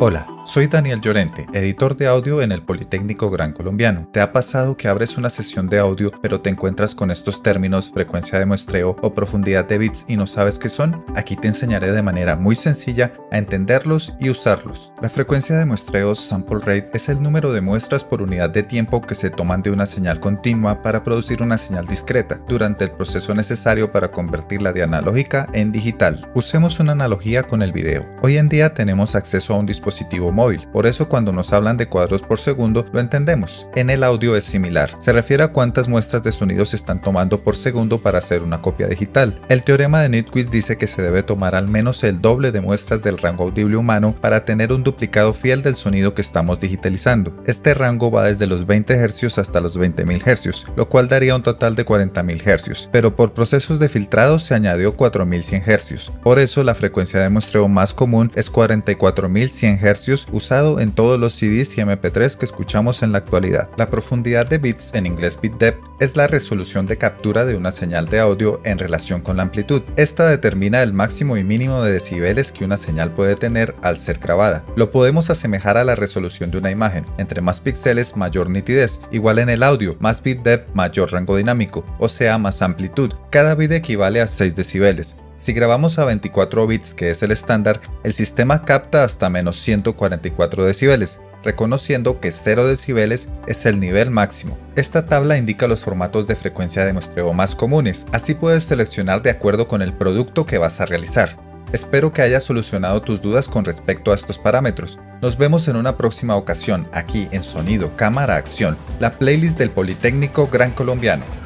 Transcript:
Hola, soy Daniel Llorente, editor de audio en el Politécnico Gran Colombiano. ¿Te ha pasado que abres una sesión de audio pero te encuentras con estos términos, frecuencia de muestreo o profundidad de bits y no sabes qué son? Aquí te enseñaré de manera muy sencilla a entenderlos y usarlos. La frecuencia de muestreo sample rate es el número de muestras por unidad de tiempo que se toman de una señal continua para producir una señal discreta durante el proceso necesario para convertirla de analógica en digital. Usemos una analogía con el video. Hoy en día tenemos acceso a un dispositivo móvil, por eso cuando nos hablan de cuadros por segundo lo entendemos. En el audio es similar, se refiere a cuántas muestras de sonido se están tomando por segundo para hacer una copia digital. El teorema de Nyquist dice que se debe tomar al menos el doble de muestras del rango audible humano para tener un duplicado fiel del sonido que estamos digitalizando. Este rango va desde los 20 Hz hasta los 20.000 Hz, lo cual daría un total de 40.000 Hz, pero por procesos de filtrado se añadió 4.100 Hz. Por eso la frecuencia de muestreo más común es 44.100 Hz, usado en todos los CDs y MP3 que escuchamos en la actualidad. La profundidad de bits, en inglés bit depth, es la resolución de captura de una señal de audio en relación con la amplitud. Esta determina el máximo y mínimo de decibeles que una señal puede tener al ser grabada. Lo podemos asemejar a la resolución de una imagen. Entre más píxeles, mayor nitidez. Igual en el audio, más bit depth, mayor rango dinámico, o sea, más amplitud. Cada bit equivale a 6 decibeles. Si grabamos a 24 bits, que es el estándar, el sistema capta hasta menos 144 decibeles, reconociendo que 0 decibeles es el nivel máximo. Esta tabla indica los formatos de frecuencia de muestreo más comunes, así puedes seleccionar de acuerdo con el producto que vas a realizar. Espero que hayas solucionado tus dudas con respecto a estos parámetros. Nos vemos en una próxima ocasión aquí en Sonido, Cámara, Acción, la playlist del Politécnico Gran Colombiano.